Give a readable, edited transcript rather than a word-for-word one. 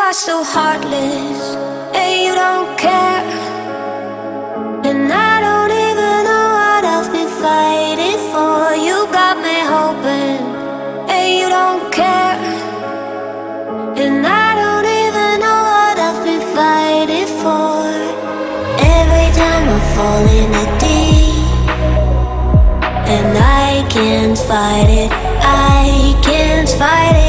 are so heartless, and you don't care. And I don't even know what I've been fighting for. You got me hoping, and you don't care. And I don't even know what I've been fighting for. Every time I fall in the deep, and I can't fight it, I can't fight it.